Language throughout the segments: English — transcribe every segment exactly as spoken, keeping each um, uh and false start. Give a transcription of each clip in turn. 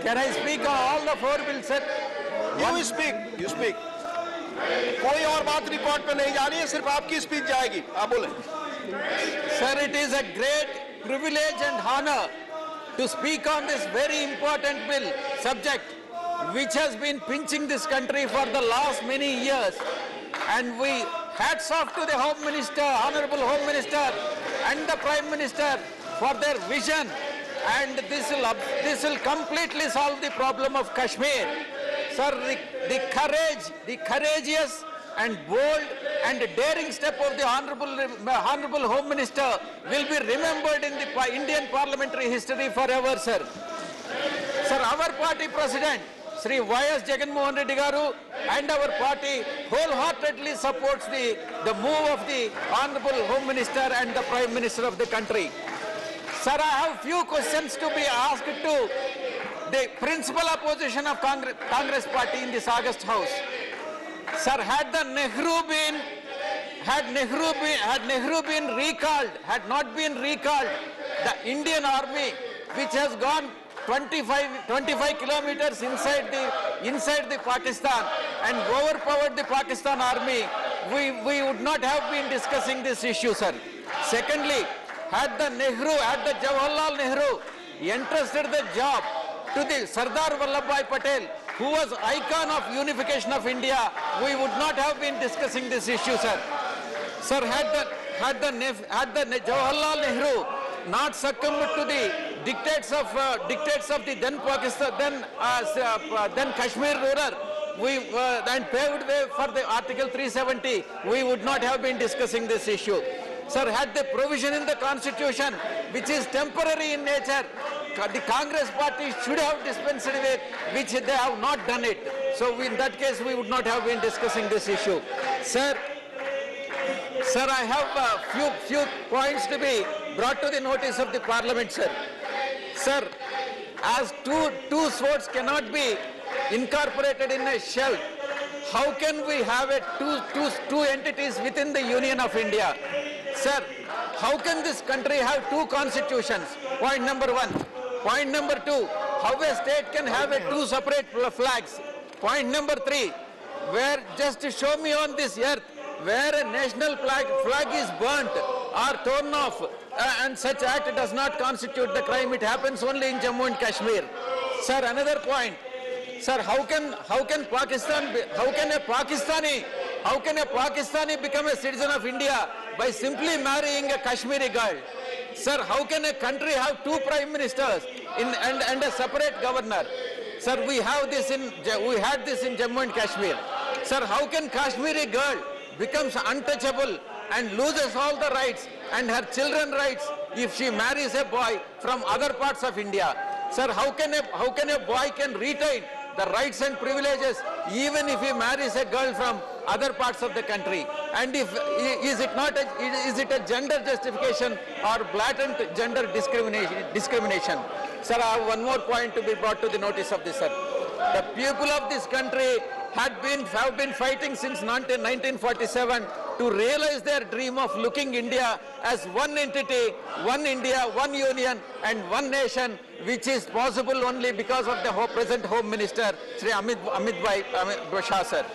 Can I speak on all the four bills, sir? You speak. You speak. कोई और बात report पे नहीं जानी है, सिर्फ आपकी स्पीच जाएगी. आप बोले. Sir, it is a great privilege and honor to speak on this very important bill subject, which has been pinching this country for the last many years. And we hats off to the Home Minister, Honorable Home Minister, and the Prime Minister for their vision. And this will this will completely solve the problem of Kashmir. Sir, the, the courage, the courageous and bold and daring step of the Honorable, Honorable Home Minister will be remembered in the Indian parliamentary history forever, sir. Sir, our party president, Shri Y S Jagannath Reddy Garu, and our party wholeheartedly supports the, the move of the Honorable Home Minister and the Prime Minister of the country. Sir, I have few questions to be asked to the principal opposition of Congress, Congress party in this August House. Sir, had the Nehru been, had Nehru been, had Nehru been recalled, had not been recalled, the Indian army, which has gone twenty-five, twenty-five kilometers inside the, inside the Pakistan and overpowered the Pakistan army, we, we would not have been discussing this issue, sir. Secondly, had the Nehru, had the Jawaharlal Nehru entrusted the job to the Sardar Vallabhbhai Patel, who was icon of unification of India, we would not have been discussing this issue, sir. Sir, had the, had the, had the Jawaharlal Nehru not succumbed to the dictates of, uh, dictates of the then Pakistan, then, uh, uh, then Kashmir ruler, we, uh, and paved way for the Article three seventy, we would not have been discussing this issue. Sir, had the provision in the Constitution, which is temporary in nature, the Congress party should have dispensed with, which they have not done it. So in that case, we would not have been discussing this issue. Sir, sir, I have a few, few points to be brought to the notice of the Parliament, sir. Sir, as two, two swords cannot be incorporated in a shell, how can we have a two, two, two entities within the Union of India? Sir, how can this country have two constitutions? Point number one. Point number two, how a state can have a two separate flags? Point number three, where just to show me on this earth, where a national flag, flag is burnt or torn off, uh, and such act does not constitute the crime. It happens only in Jammu and Kashmir. Sir, another point. Sir, how can how can Pakistan be, how can a Pakistani how can a Pakistani become a citizen of India by simply marrying a Kashmiri girl? Sir, how can a country have two prime ministers in, and, and a separate governor? Sir, we have this in we had this in Jammu and Kashmir. Sir, how can Kashmiri girl becomes untouchable and loses all the rights and her children rights if she marries a boy from other parts of India? Sir, how can a how can a boy can retain the rights and privileges even if he marries a girl from other parts of the country? And if is it not a, is it a gender justification or blatant gender discrimination discrimination? Sir, I have one more point to be brought to the notice of this, sir. The people of this country had been have been fighting since nineteen forty-seven to realize their dream of looking India as one entity, one India, one union and one nation, which is possible only because of the present Home Minister, Shri Amit, Amit Bhai Amit Shah, sir.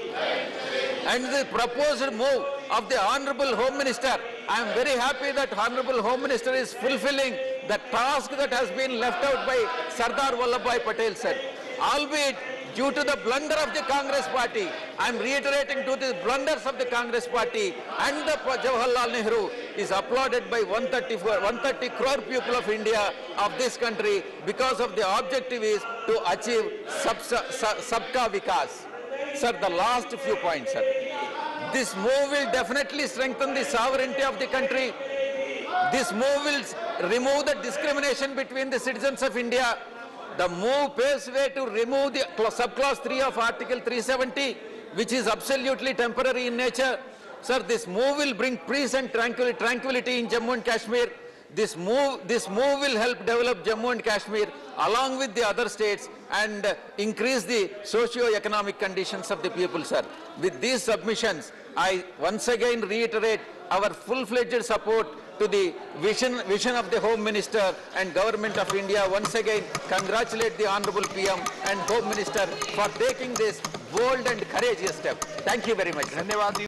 And the proposed move of the Honorable Home Minister, I am very happy that Honorable Home Minister is fulfilling the task that has been left out by Sardar Vallabhbhai Patel, sir. Albeit due to the blunder of the Congress party, I am reiterating to the blunders of the Congress party and the Jawaharlal Nehru is applauded by one hundred thirty crore people of India, of this country, because of the objective is to achieve sub, sub, Sabka Vikas. Sir, the last few points, sir. This move will definitely strengthen the sovereignty of the country. This move will remove the discrimination between the citizens of India. The move paves way to remove the subclause three of Article three seventy, which is absolutely temporary in nature. Sir, this move will bring peace and tranquility in Jammu and Kashmir. This move, this move will help develop Jammu and Kashmir along with the other states and uh, increase the socio-economic conditions of the people, sir. With these submissions, I once again reiterate our full-fledged support to the vision, vision of the Home Minister and Government of India. Once again, congratulate the Honorable P M and Home Minister for taking this bold and courageous step. Thank you very much. धन्यवाद।